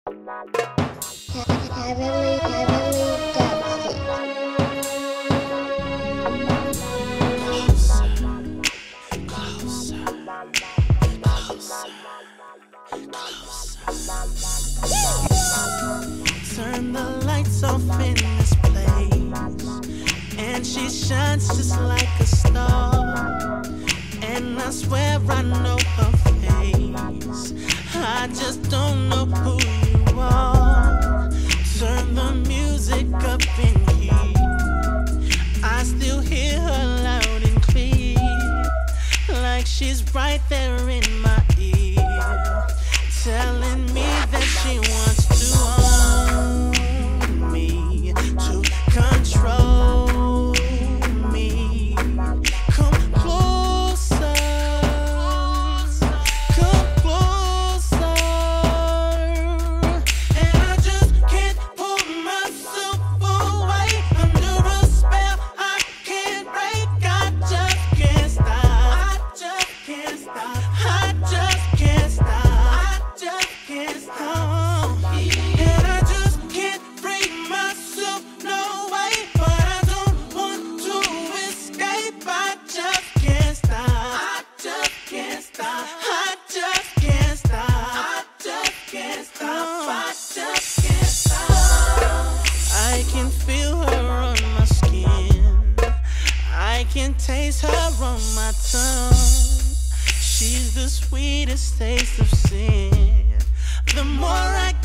Heavenly Dubstep. Turn the lights off in this place, and she shines just like a star. And I swear I know her face, I just don't know who you are. Turn the music up in here, I still hear her loud and clear, like she's right there in my ear, telling me that she wants to own me, to control me. Come closer, come closer. And I just can't pull myself away. Under a spell I can't break. I just can't stop. I just can't stop. I just can't stop. I just can't stop. And I just can't break myself, no way. But I don't want to escape. I just can't stop. I just can't stop. I just can't stop. I just can't stop. I just can't stop. I can feel her on my skin, I can taste her on my tongue. She's the sweetest taste of sin. The more I